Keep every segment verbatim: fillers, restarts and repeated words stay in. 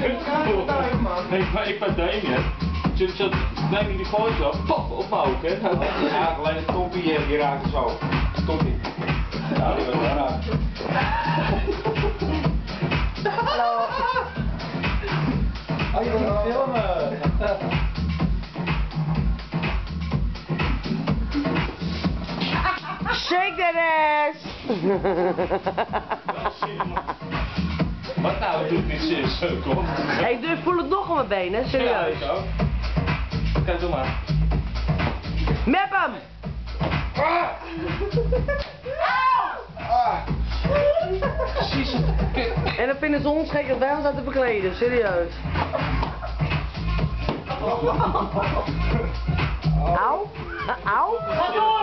Nee, maar ik ben Damien. Zit zo Damien die gooit zo, pop, op mijn oog, hè? Ja, alleen een tompie hier, die raakt zo. Tompie. Ja, die wordt raar. Hallo. Oh, je wil filmen. Shake that ass! Wat nou, doet niet zus, kom. Hey, ik voel het nog op mijn benen, serieus. Ja, ik ook. Kijk, doe maar. Mep hem! Ah! Ah! Precies. En dan vinden ze ons gek dat wij ons aan te bekleden, serieus. Auw? Auw? Ga door!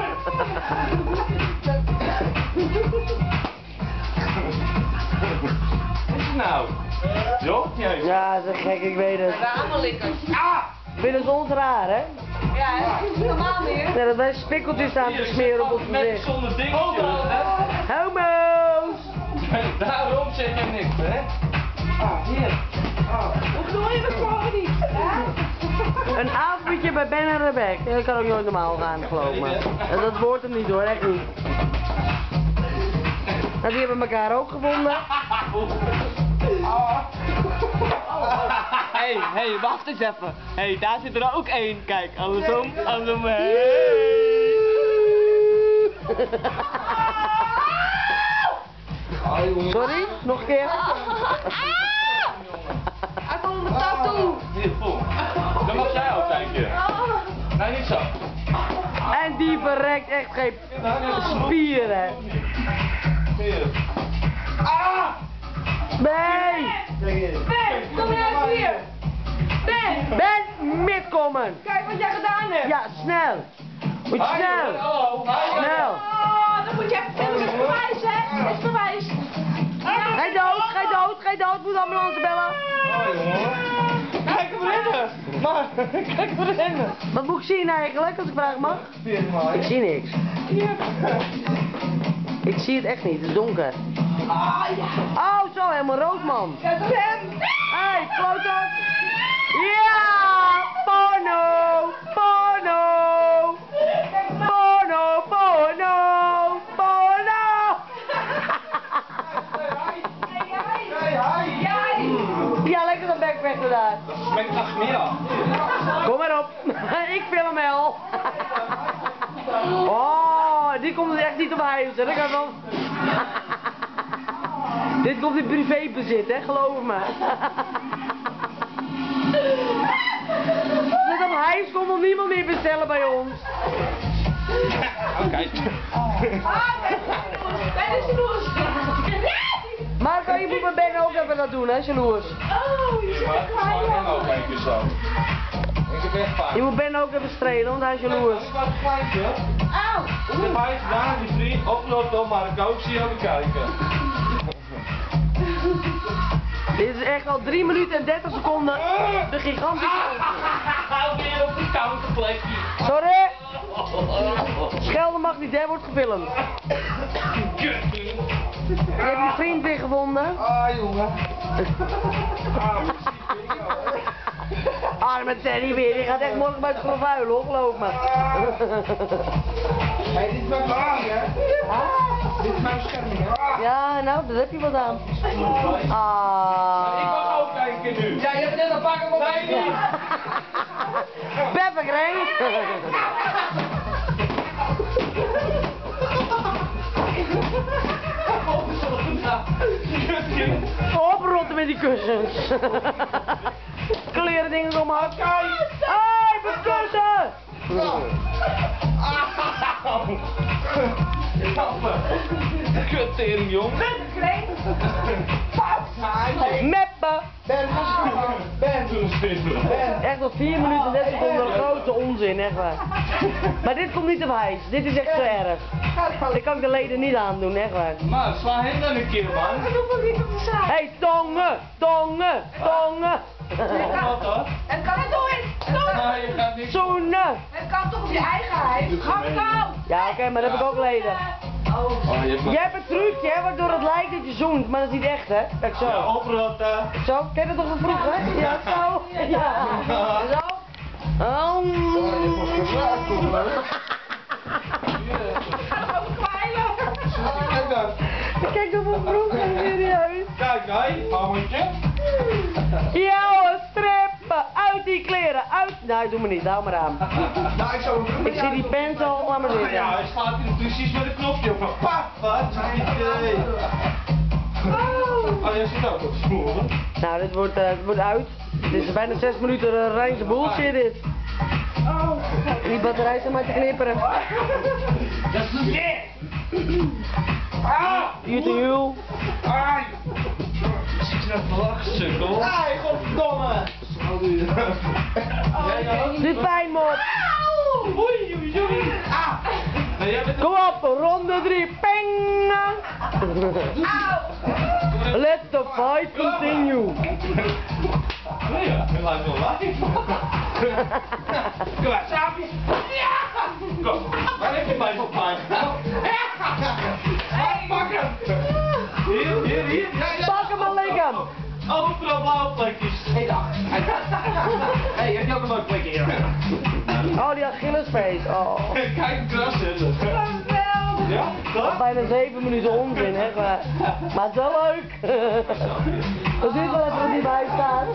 Wat is het nou? Jo? Jij? Ja, ze gek, ik weet het. We allemaal likkers. Ah! Vinden ze ons raar, hè? Ja, hè? Dat is normaal meer. Ja, dat wij spikkeltjes staan te smeren op ons Met gezicht. zonder dingetje. hè? Homo's! Daarom zeg je niks, hè? Ah, hier. Ah. Hoe doe je het gewoon niet? Hè? Een avondje bij Ben en Rebecca. Ja, dat kan ook nooit normaal gaan, geloof me. En dat wordt hem niet hoor, echt niet. Nou, die hebben elkaar ook gevonden. Hé, hey, hey, wacht eens even. Hé, hey, daar zit er ook één. Kijk, andersom, andersom. Hey. Sorry, nog een keer. Hij komt onder de tattoo. Hier, vol. Dan mag jij ook kijken. Nee, niet zo. En die verrekt echt geen spieren. Hier. Ah! Nee! Ben, kom jij eens hier. Ben, Ben, midkomen! kijk wat jij gedaan hebt. Ja, snel! Moet je snel! Hallo. Snel! Oh, dan moet je even filmen. Dat is bewijs, hè? Dat is bewijs. Ga je dood, ga je dood, ga je dood, moet de ambulance bellen! Kijk hem rennen! Maar, kijk hem rennen! Wat moet ik zien eigenlijk, als ik vragen mag? Ik zie niks. Ik zie het echt niet, het is donker. Oh, ja. Oh, zo, helemaal rood, man. Dat is hem. Hé, hey, kloot. Ja, porno, porno. Porno, porno, porno. Ja, lekker dat backpacken daar. Smaakt echt meer af. Kom maar op. Ik film wel. Oh, die komt er echt niet op huis, hè. Dat kan wel. Dit komt in privébezit, hè, geloof me. Als het op huis komt, wil niemand meer bestellen bij ons. Oké. Ben is jaloers. Marco, je moet met Ben ook even dat doen, hè, jaloers. Oh, je zit Maar er het is gewoon klein. ook een keer zo. Ik heb echt pijn. Je moet Ben ook even strelen, want hij is jaloers. Ik was een kleintje. Auw. Ik heb hij gedaan, die vriend, opgelopen door Marco. Ik zie je even kijken. Dit is echt al drie minuten en dertig seconden. De gigantische... Hou weer op de counterplekje. Sorry! Schelden mag niet, hè, wordt gefilmd. Kut. Je hebt je vriend weer gevonden. Ah, jongen. Arme Teddy weer, die gaat echt morgen bij het vervuilen, hoor, geloof me. Hey, dit is mijn bescherming, hè? Dit is mijn bescherming, hè? Ja, nou, daar heb je wat aan. Ik Ah. mag ook kijken nu. Ja, je hebt net een pakken op mij niet. Perfect, Ray. Oprotten met die kussens. Kleren dingen om haar. Hé, beskussen! Kuttering, jong. Meppen! Ben, Ben, Ben. Echt al vier minuten en dertig seconden grote onzin, echt waar. Maar dit komt niet op huis, dit is echt zo erg. Dit kan ik de leden niet aandoen, echt waar. Maar sla hem dan een keer, man. Ik hoef ook niet op de zaak. Hé, hey, tongen, tongen, tongen. Wat dan? Het kan het nooit. Nooit. Nou, je gaat niks. Zoenen. Het kan toch op je eigen huis. Ga het nou. Ja, oké, maar dat heb ik ook leden. Oh, je hebt Jij hebt een trucje, hè, waardoor het lijkt dat je zoent, maar dat is niet echt, hè? Kijk zo. Ja, oprotten. Zo, ken je dat toch van vroeger, hè? Ja, zo. Ja. Zo. Oh. Kijk dan. Kijk dat van vroeger, serieus. Kijk, hé, hamertje. Ja hoor, strippen. Uit die kleren, uit. Nee, doe me niet, hou maar aan. Nou, ik zou hem doen. Ik zie die pens al, laat maar Ja, zitten. hij slaat hier precies met een knopje op. Pap, wat? Nee. Oh, jij zit ook op sporen. Nou, dit wordt, uh, dit wordt uit. Dit is bijna zes minuten uh, Rijnse bullshit dit. Die batterij staat maar te knipperen. Dat is een keer. Ah! Hier te huil. Ai! Zit je nou te lachen, sukkel? Ai, godverdomme! Dit pijn, mop. Oei, oei, oei. Ah! Nee, jij bent Kom op, ronde drie. Peng. Let the fight continue. Nee, ja, dat lijkt wel live. Kom maar, saapje! Kom, waar heb je mij voor pijn? Hey, pak hem! Hier, hier, hier. Ja, ja. Pak hem al lichaam. Overal blauwe plekjes. Hé, dag! Hé, heb je ook een leuk plekje hier? Oh, die Achillespees. Oh. Kijk hoe kras zitten. Ja, dat? Bijna zeven minuten onzin, hè? Maar, maar het is wel leuk. Dat duurt wel even dat die bij staat.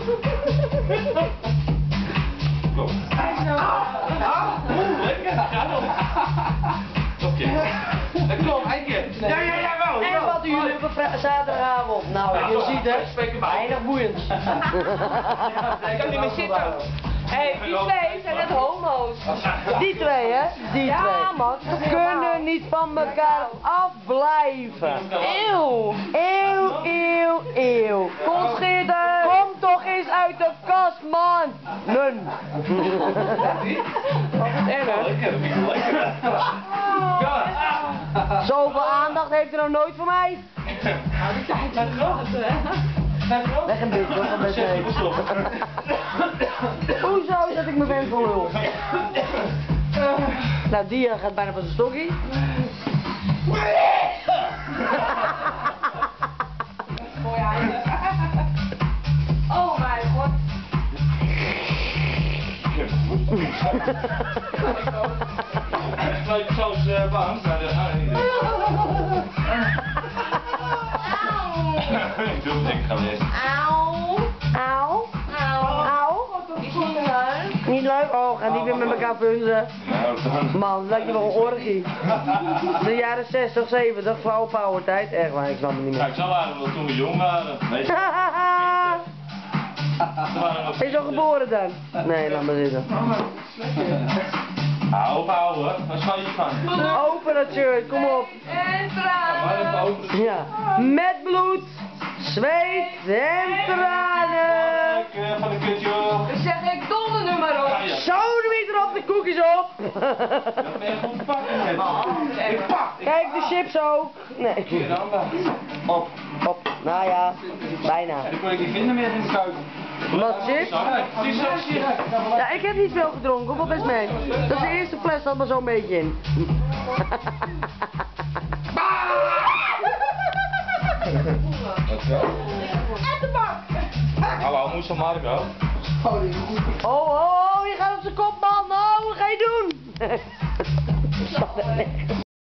Kom. Oeh, lekker. Ga dan. Oké. Kom, één keer. Ja, ja, ja, wel! En wat doen jullie op een vri- zaterdagavond? Nou, je ziet het. Weinig boeiend. Ik kan niet meer zitten. Hé, hey, die twee zijn net homo's. Die twee, hè? Die Ja, twee. man. Ze kunnen niet van elkaar afblijven. Eeuw. Eeuw, eeuw, eeuw. Kom schieten. Kom toch eens uit de kast, man. Nun. Lekker, dat vind ik lekker. Ja. Zoveel aandacht heeft er nog nooit voor mij. Weg een beetje, hoor, van best even. Hoezo zet ik mijn vent voor lul? Nou, die uh, gaat bijna van zijn stokkie. Oh mijn god. Leuk zoals uh, bang, maar dat gaat niet. Ik doe het, ik ga weer. Auw. Auw. Auw. Auw. Is niet leuk. Niet leuk? Oh, gaan die weer met elkaar punten. Nou dan. Man, dat lijkt je wel een orgie. De jaren zestig, zeventig, vrouwenpower tijd. Echt waar, ik snap het niet meer. Kijk, zo waren we toen we jong waren. Nee, ze waren nog... Is al geboren dan? Nee, laat maar zitten. Hou op, houden. Waar schuil je van? Open dat shirt, kom op. En Maar even tranen. open. Ja. Met bloed, zweet en tranen. Lekker van de kut, joh. Dan zeg ik donder nu maar Ja, op. ja. Zo, de erop, de koekjes op. Dat ben je goed pakken. Ik pak. Kijk, de chips ook. Nee. Hier dan. Op. Op. Nou ja, bijna. Die kon ik niet vinden meer in de keuken. Wat chips? Die is zo zie Ja, ik heb niet veel gedronken, hoeveel best mee. Dat is de eerste fles, zat maar zo'n beetje in. Wat zo? Hallo, moest Marco. Oh, oh, oh, je gaat op zijn kop, man. Nou, wat ga je doen?